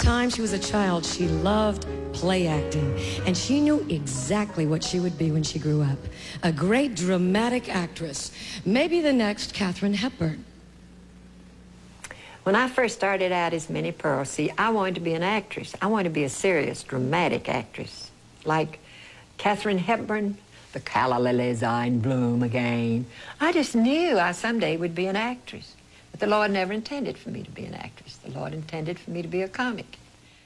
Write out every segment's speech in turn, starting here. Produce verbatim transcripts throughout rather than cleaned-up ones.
time she was a child, she loved play acting, and she knew exactly what she would be when she grew up. A great dramatic actress, maybe the next Katharine Hepburn. When I first started out as Minnie Pearl, see, I wanted to be an actress. I wanted to be a serious, dramatic actress. Like Katharine Hepburn, the calla lilies are in bloom again. I just knew I someday would be an actress. But the Lord never intended for me to be an actress. The Lord intended for me to be a comic.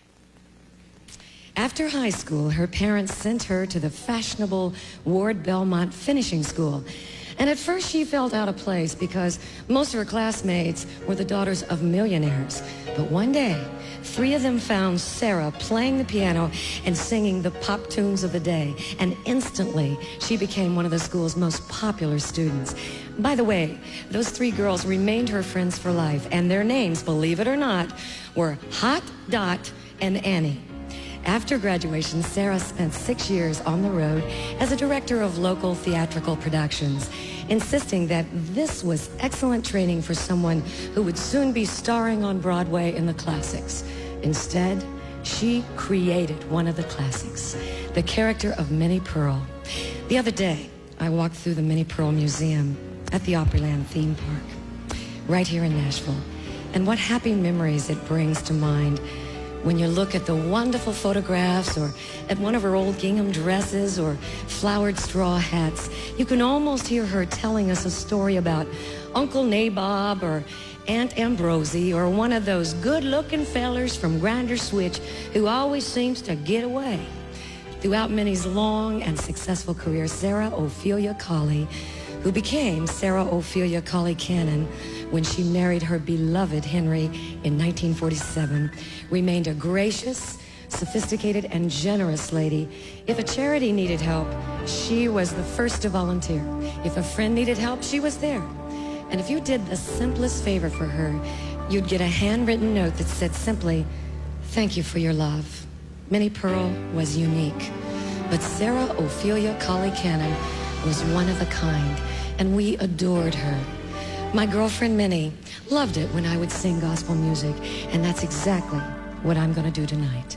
After high school, her parents sent her to the fashionable Ward Belmont Finishing School. And at first she felt out of place because most of her classmates were the daughters of millionaires. But one day, three of them found Sarah playing the piano and singing the pop tunes of the day. And instantly, she became one of the school's most popular students. By the way, those three girls remained her friends for life, and their names, believe it or not, were Hot, Dot, and Annie. After graduation, Sarah spent six years on the road as a director of local theatrical productions, insisting that this was excellent training for someone who would soon be starring on Broadway in the classics. Instead, she created one of the classics, the character of Minnie Pearl. The other day, I walked through the Minnie Pearl Museum at the Opryland theme park, right here in Nashville, and what happy memories it brings to mind when you look at the wonderful photographs or at one of her old gingham dresses or flowered straw hats. You can almost hear her telling us a story about Uncle Nabob or Aunt Ambrosie or one of those good-looking fellers from Grinder Switch who always seems to get away. Throughout Minnie's long and successful career, Sarah Ophelia Colley, who became Sarah Ophelia Colley Cannon when she married her beloved Henry in nineteen forty-seven, remained a gracious, sophisticated, and generous lady. If a charity needed help, she was the first to volunteer. If a friend needed help, she was there. And if you did the simplest favor for her, you'd get a handwritten note that said simply, "Thank you for your love." Minnie Pearl was unique, but Sarah Ophelia Colley Cannon was one of a kind, and we adored her. My girlfriend Minnie loved it when I would sing gospel music, and that's exactly what I'm going to do tonight.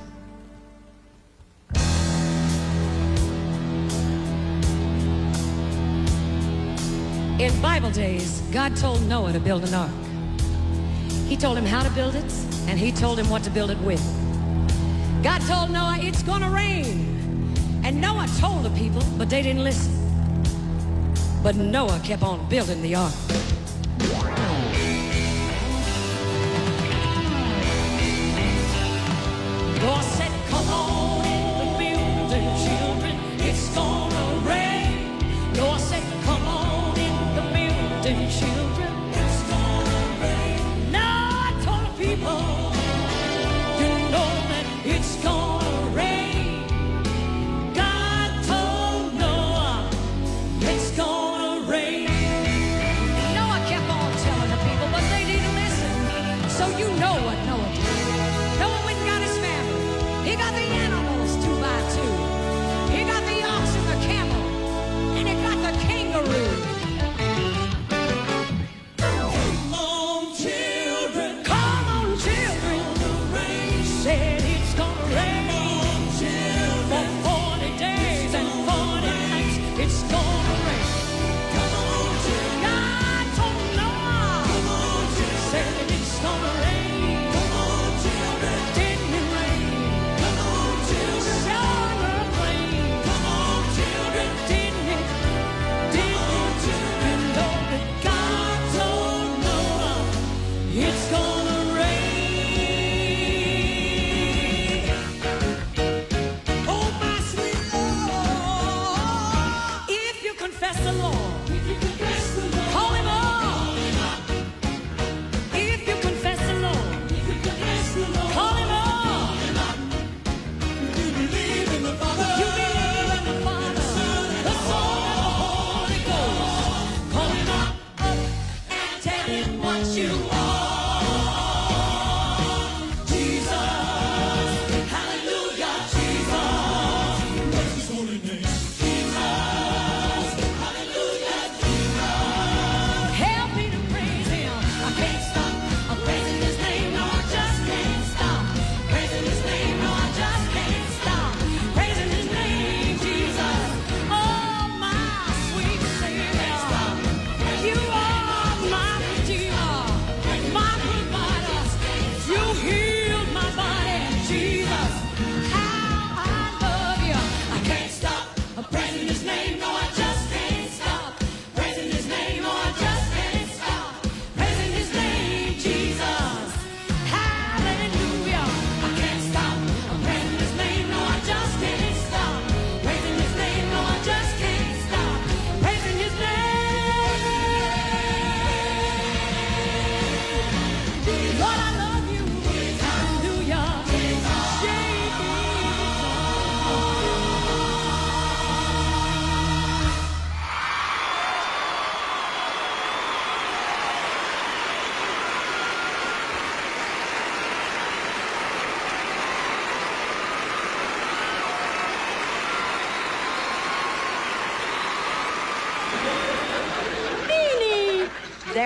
In Bible days, God told Noah to build an ark. He told him how to build it, and he told him what to build it with. God told Noah, it's going to rain. And Noah told the people, but they didn't listen. But Noah kept on building the ark. God said, come on in the building, children, it's gonna rain. Noah said, come on in the building, children, it's gonna rain. Now I told the people, you know that it's gonna rain. God told Noah, it's gonna rain. Noah kept on telling the people, but they didn't listen. So you know what Noah did. Noah went and got his family. He got the animals two by two. He got the ox and the camel. And he got the kangaroo. Come on, children. Come on, children. He said it's gonna rain. For forty days and forty nights, it's gonna rain. Come on, children. God told Noah. Come on, children. Said it's gonna rain. Come on, children. Didn't it rain? Come on, children. Sure rain. Come on, children. Didn't it? Didn't it? You know that God told Noah it's gonna rain.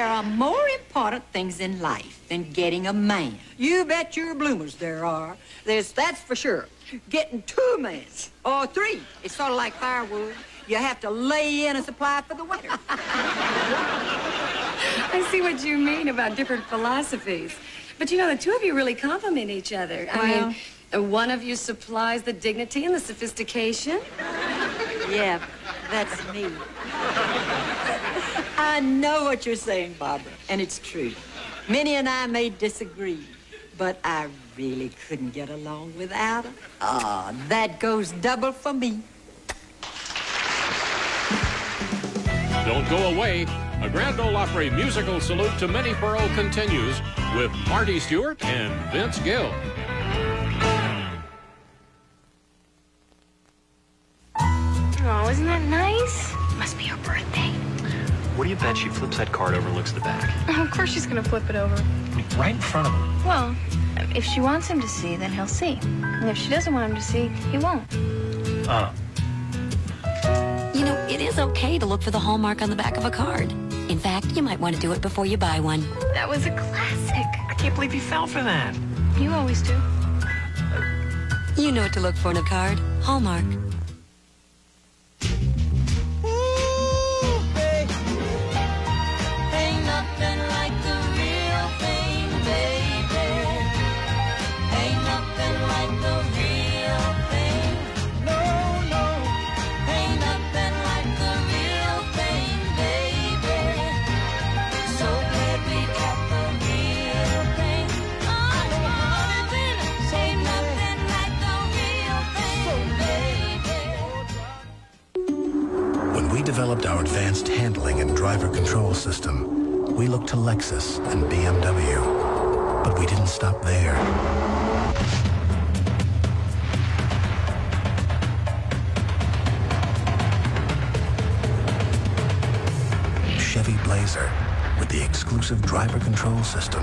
there are more important things in life than getting a man. You bet your bloomers there are. There's, that's for sure. Getting two men, or three. It's sort of like firewood. You have to lay in a supply for the winter. I see what you mean about different philosophies. But you know, the two of you really complement each other. Well, I mean, one of you supplies the dignity and the sophistication. Yeah, that's me. I know what you're saying, Barbara, and it's true. Minnie and I may disagree, but I really couldn't get along without her. Ah, oh, that goes double for me. Don't go away. A Grand Ole Opry musical salute to Minnie Pearl continues with Marty Stewart and Vince Gill. Oh, isn't that nice? Must be her birthday. What do you bet she flips that card over and looks at the back? Oh, of course she's gonna flip it over. I mean, right in front of him. Well, if she wants him to see, then he'll see. And if she doesn't want him to see, he won't. Uh. You know, it is okay to look for the hallmark on the back of a card. In fact, you might want to do it before you buy one. That was a classic. I can't believe you fell for that. You always do. You know what to look for in a card. Hallmark. Developed our advanced handling and driver control system, we looked to Lexus and B M W. But we didn't stop there. Chevy Blazer with the exclusive driver control system.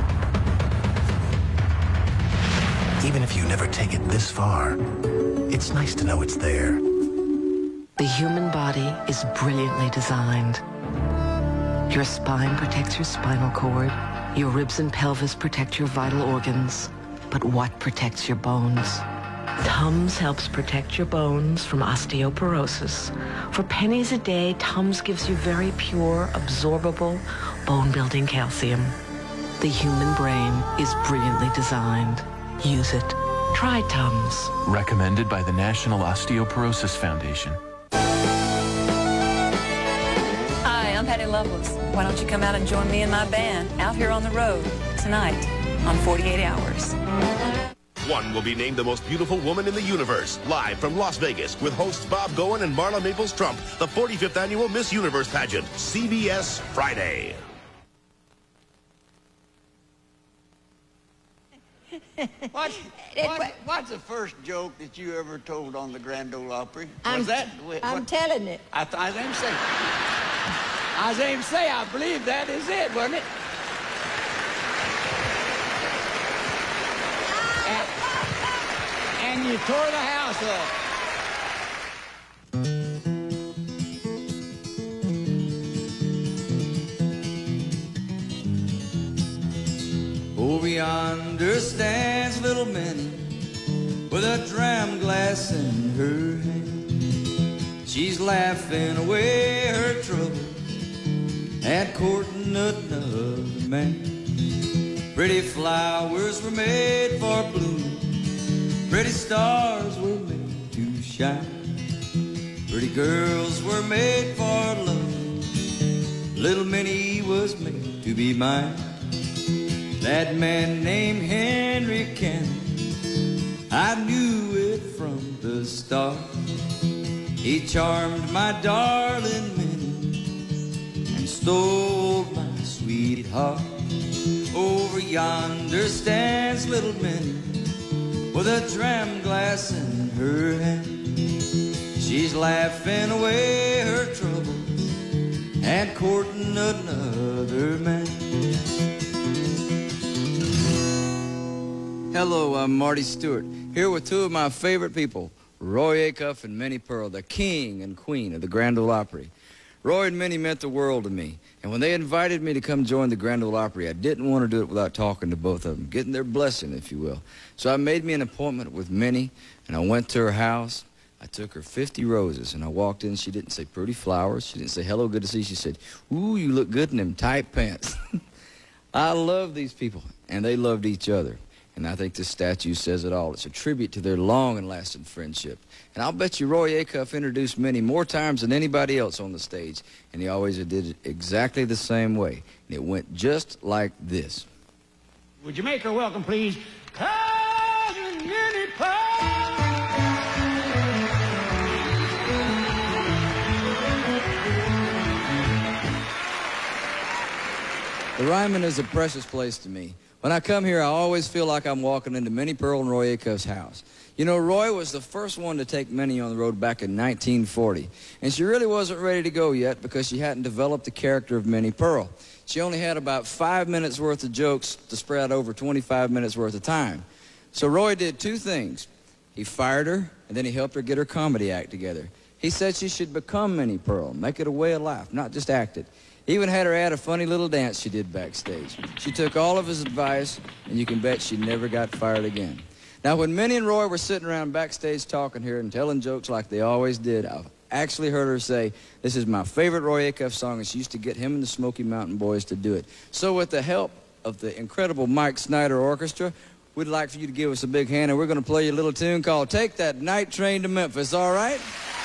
Even if you never take it this far, it's nice to know it's there. The human body is brilliantly designed. Your spine protects your spinal cord. Your ribs and pelvis protect your vital organs. But what protects your bones? Tums helps protect your bones from osteoporosis. For pennies a day, Tums gives you very pure, absorbable, bone-building calcium. The human brain is brilliantly designed. Use it. Try Tums. Recommended by the National Osteoporosis Foundation. I'm Patty Loveless. Why don't you come out and join me and my band out here on the road tonight on forty-eight hours. One will be named the most beautiful woman in the universe. Live from Las Vegas with hosts Bob Goen and Marla Maples-Trump. The forty-fifth Annual Miss Universe Pageant. C B S Friday. What's, what, what's the first joke that you ever told on the Grand Ole Opry? I'm, Was that? I'm what, telling it. I, I was going to say, I was going to say, I believe that is it, wasn't it? And, and you tore the house up. Over yonder stands little Minnie with a dram glass in her hand. She's laughing away her troubles and courting another man. Pretty flowers were made for bloom, pretty stars were made to shine, pretty girls were made for love, little Minnie was made to be mine. That man named Henry Cannon, I knew it from the start. He charmed my darling Minnie and stole my sweetheart. Over yonder stands little Minnie with a dram glass in her hand. She's laughing away her troubles and courting another man. Hello, I'm Marty Stewart, here with two of my favorite people, Roy Acuff and Minnie Pearl, the king and queen of the Grand Ole Opry. Roy and Minnie meant the world to me. And when they invited me to come join the Grand Ole Opry, I didn't want to do it without talking to both of them, getting their blessing, if you will. So I made me an appointment with Minnie, and I went to her house. I took her fifty roses, and I walked in. She didn't say pretty flowers. She didn't say, hello, good to see you. She said, ooh, you look good in them tight pants. I love these people, and they loved each other. And I think this statue says it all. It's a tribute to their long and lasting friendship. And I'll bet you Roy Acuff introduced Minnie more times than anybody else on the stage. And he always did it exactly the same way. And it went just like this. Would you make her welcome, please? Cousin Minnie Pearl. The Ryman is a precious place to me. When I come here, I always feel like I'm walking into Minnie Pearl and Roy Acuff's house. You know, Roy was the first one to take Minnie on the road back in nineteen forty. And she really wasn't ready to go yet because she hadn't developed the character of Minnie Pearl. She only had about five minutes worth of jokes to spread over twenty-five minutes worth of time. So Roy did two things. He fired her, and then he helped her get her comedy act together. He said she should become Minnie Pearl, make it a way of life, not just act it. He even had her add a funny little dance she did backstage. She took all of his advice, and you can bet she never got fired again. Now, when Minnie and Roy were sitting around backstage talking here and telling jokes like they always did, I've actually heard her say, this is my favorite Roy Acuff song, and she used to get him and the Smoky Mountain Boys to do it. So with the help of the incredible Mike Snyder Orchestra, we'd like for you to give us a big hand, and we're going to play you a little tune called Take That Night Train to Memphis, all right?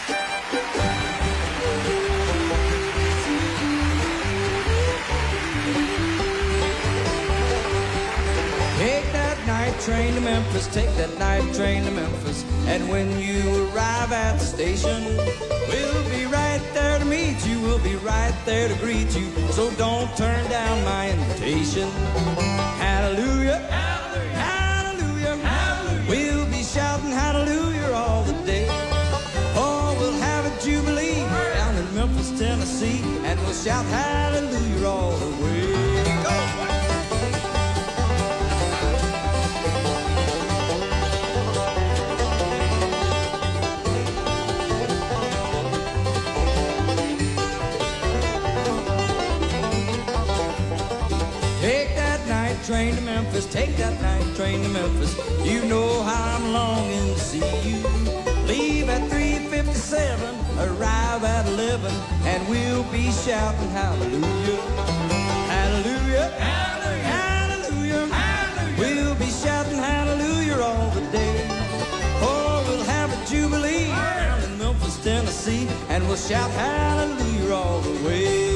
Take that night train to Memphis, take that night train to Memphis. And when you arrive at the station, we'll be right there to meet you, we'll be right there to greet you. So don't turn down my invitation. Hallelujah, hallelujah, hallelujah. We'll be shouting hallelujah all the day. Oh, we'll have a jubilee down in Memphis, Tennessee, and we'll shout hallelujah all the way. Go! Train to Memphis, take that night train to Memphis. You know how I'm longing to see you. Leave at three fifty-seven, arrive at eleven, and we'll be shouting hallelujah. Hallelujah, hallelujah, hallelujah. We'll be shouting hallelujah all the day. Oh, we'll have a jubilee down in Memphis, Tennessee, and we'll shout hallelujah all the way.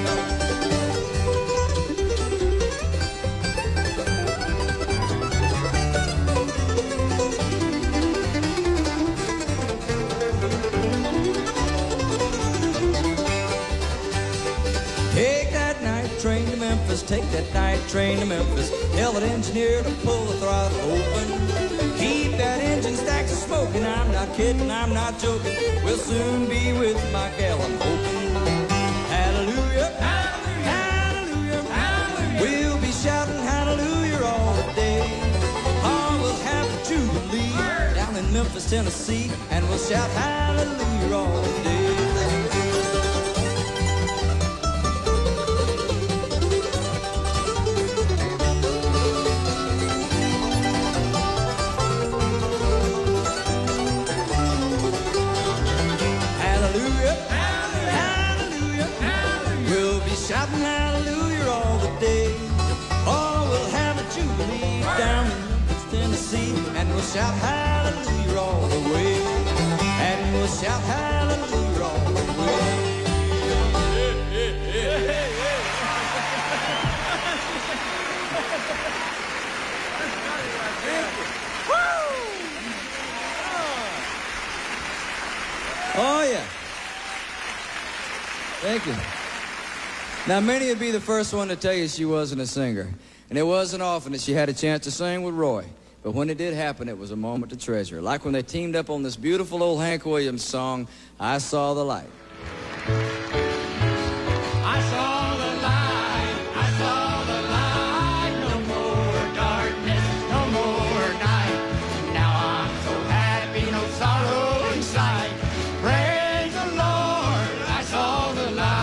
Train to Memphis, take that night train to Memphis. Tell that engineer to pull the throttle open. Keep that engine stacks smoking. I'm not kidding, I'm not joking. We'll soon be with my gal, I'm hoping. Hallelujah, hallelujah, hallelujah. We'll be shouting hallelujah all the day. Oh, we'll have a jubilee down in Memphis, Tennessee, and we'll shout hallelujah all the day. Shouting hallelujah all the day. Oh, we'll have a jubilee down in Memphis, Tennessee, and we'll shout hallelujah all the way. And we'll shout hallelujah all the way. Oh, yeah. Thank you. Now, Minnie would be the first one to tell you she wasn't a singer. And it wasn't often that she had a chance to sing with Roy. But when it did happen, it was a moment to treasure. Like when they teamed up on this beautiful old Hank Williams song, I Saw the Light. I saw the light, I saw the light. No more darkness, no more night. Now I'm so happy, no sorrow inside. Praise the Lord, I saw the light.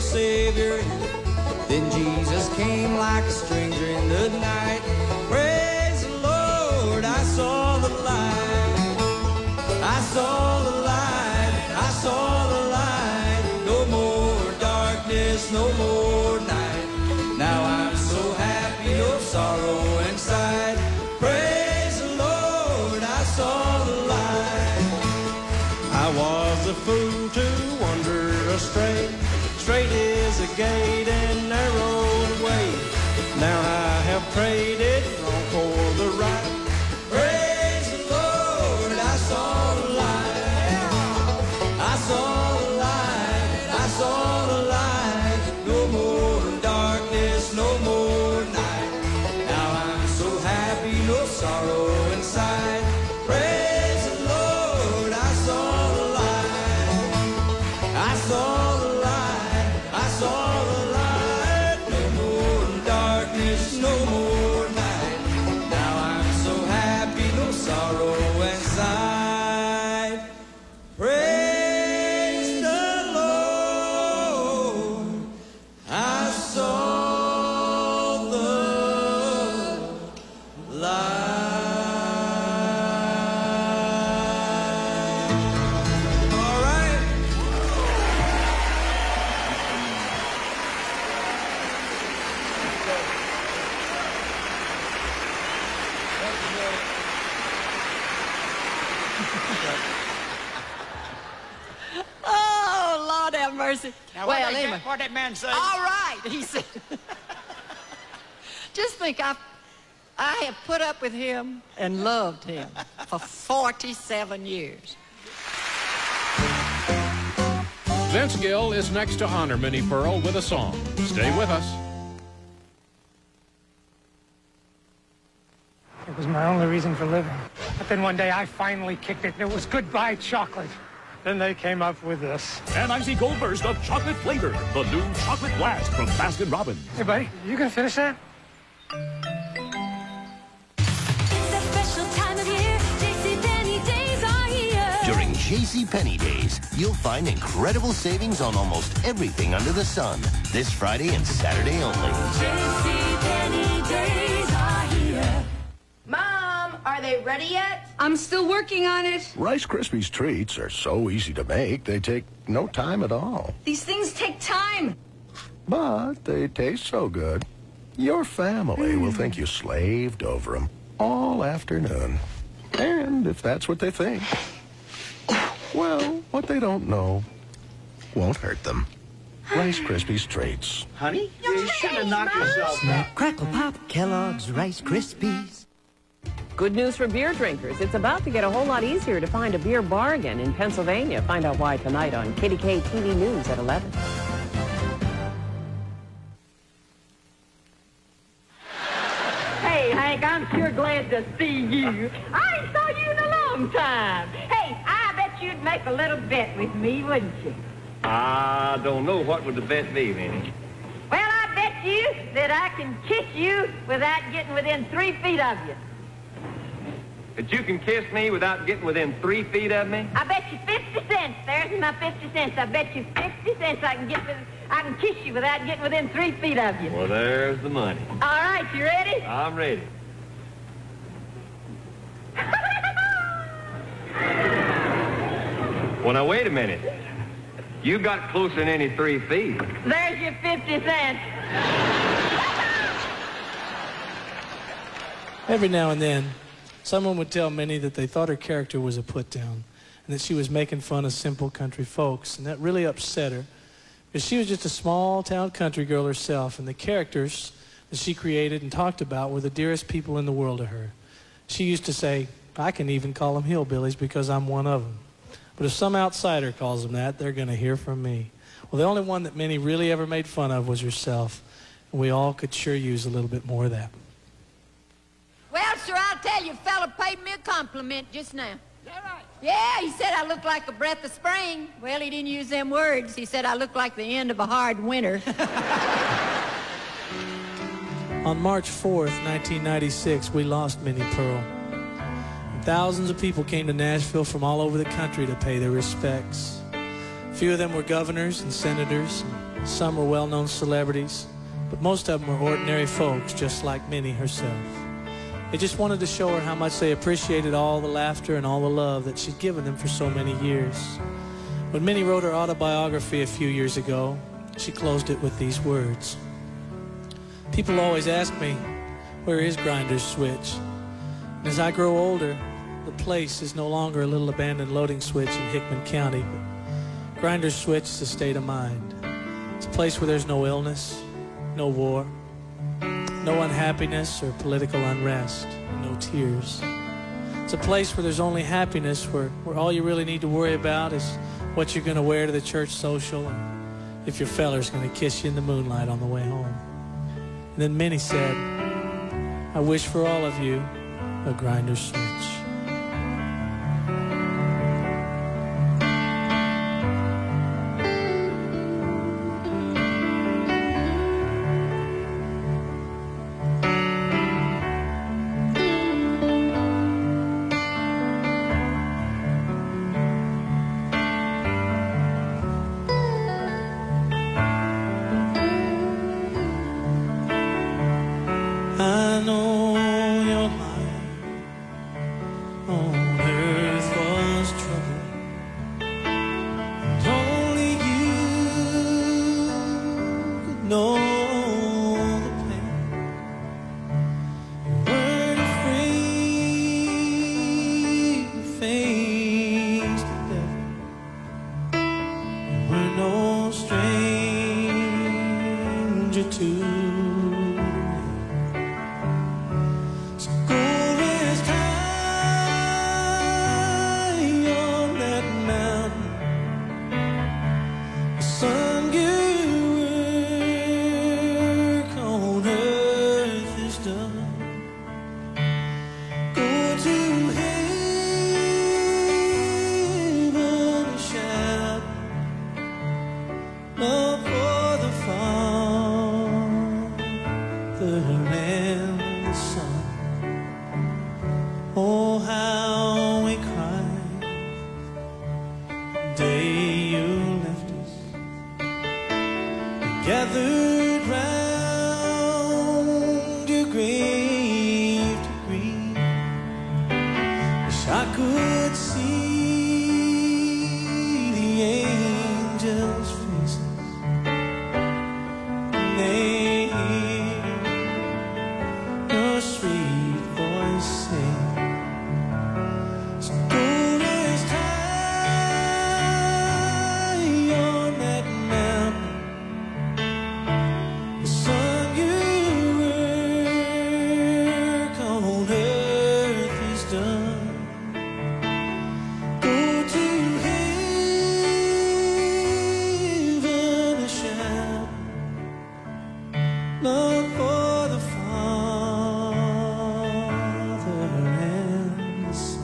Savior. Then Jesus came like a stranger in the night. Praise the Lord, I saw the light. I saw the light, I saw the light. No more darkness, no more night. Now I'm so happy, no sorrow inside. Praise the Lord, I saw the light. I was a fool to wander astray. Straight is the gate and narrow the way. Now I have traded wrong for the right. Praise the Lord, I saw the light. I saw the light, I saw the light. No more darkness, no more night. Now I'm so happy, no sorrow inside. Praise the Lord, I saw the light. I saw the light, I saw the light. No more darkness, no more night. Now I'm so happy, no sorrow inside. Praise the Lord, I saw the light. All right. Oh, Lord have mercy. Now, well, what that- anyway. what that man say? All right, he said. Just think, I, I have put up with him and loved him for forty-seven years. Vince Gill is next to honor Minnie Pearl with a song. Stay with us. It was my only reason for living. But then one day I finally kicked it, and it was goodbye chocolate. Then they came up with this. An icy cold burst of chocolate flavor. The new Chocolate Blast from Baskin Robbins. Hey, buddy, you gonna finish that? During JCPenney Days, you'll find incredible savings on almost everything under the sun. This Friday and Saturday only. JCPenney Days are here. Mom, are they ready yet? I'm still working on it. Rice Krispies treats are so easy to make, they take no time at all. These things take time. But they taste so good. Your family will think you slaved over them all afternoon. And if that's what they think, well, what they don't know won't hurt them. Rice Krispies treats. Honey, you should have knocked yourself out. Crackle Pop, Kellogg's Rice Krispies. Good news for beer drinkers. It's about to get a whole lot easier to find a beer bargain in Pennsylvania. Find out why tonight on K D K T V News at eleven. Hey, Hank, I'm sure glad to see you. I ain't saw you in a long time. Hey, I bet you'd make a little bet with me, wouldn't you? I don't know. What would the bet be, Minnie? Well, I bet you that I can kiss you without getting within three feet of you. That you can kiss me without getting within three feet of me? I bet you fifty cents. There's my fifty cents. I bet you fifty cents I can get with, I can kiss you without getting within three feet of you. Well, there's the money. All right, you ready? I'm ready. Well, now, wait a minute. You got closer than any three feet. There's your fifty cents. Every now and then, someone would tell Minnie that they thought her character was a put-down and that she was making fun of simple country folks, and that really upset her because she was just a small-town country girl herself, and the characters that she created and talked about were the dearest people in the world to her. She used to say, I can even call them hillbillies because I'm one of them. But if some outsider calls them that, they're going to hear from me. Well, the only one that Minnie really ever made fun of was herself, and we all could sure use a little bit more of that. Well, sir, I'll tell you, a fella paid me a compliment just now. Is that right? Yeah, he said I look like a breath of spring. Well, he didn't use them words. He said I look like the end of a hard winter. On March fourth, nineteen ninety-six, we lost Minnie Pearl. And thousands of people came to Nashville from all over the country to pay their respects. A few of them were governors and senators, and Some were well-known celebrities, but most of them were ordinary folks, just like Minnie herself. They just wanted to show her how much they appreciated all the laughter and all the love that she'd given them for so many years. When Minnie wrote her autobiography a few years ago, she closed it with these words. People always ask me, where is Grinder's Switch? And as I grow older, the place is no longer a little abandoned loading switch in Hickman County, but Grinder's Switch is a state of mind. It's a place where there's no illness, no war, no unhappiness or political unrest, and no tears. It's a place where there's only happiness, where, where all you really need to worry about is what you're going to wear to the church social and if your feller's going to kiss you in the moonlight on the way home. And then Minnie said, I wish for all of you a Grinder's Switch. I know your life on earth was trouble, and only you could know the pain. You weren't afraid to face the devil. You were no stranger to love for the Father and the Son. Oh, how we cried the day you left us. We gathered round your grave to grieve. Wish I could see the angels' faces. They hear your sweet voice sing. So coolest high on that mountain, the sun you work on earth is done. Go to heaven and shout love for the Father and the Son.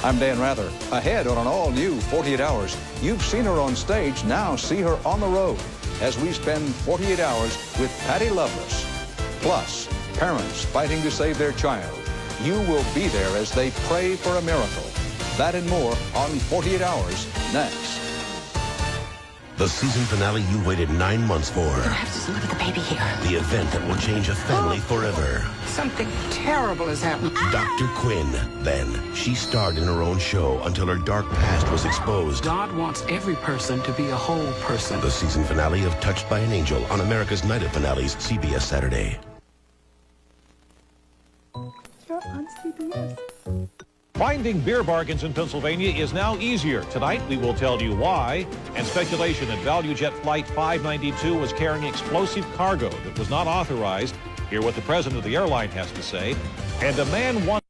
I'm Dan Rather. Ahead on an all-new forty-eight hours, you've seen her on stage, now see her on the road as we spend forty-eight hours with Patty Loveless. Plus, parents fighting to save their child. You will be there as they pray for a miracle. That and more on forty-eight hours next. The season finale you waited nine months for. We're gonna have to look at the baby here. The event that will change a family forever. Something terrible has happened. Doctor Quinn. Then, she starred in her own show until her dark past was exposed. God wants every person to be a whole person. The season finale of Touched by an Angel on America's Night of Finales, C B S Saturday. You're on C B S. Finding beer bargains in Pennsylvania is now easier. Tonight, we will tell you why. And speculation that ValueJet Flight five ninety-two was carrying explosive cargo that was not authorized. Hear what the president of the airline has to say. And a man wants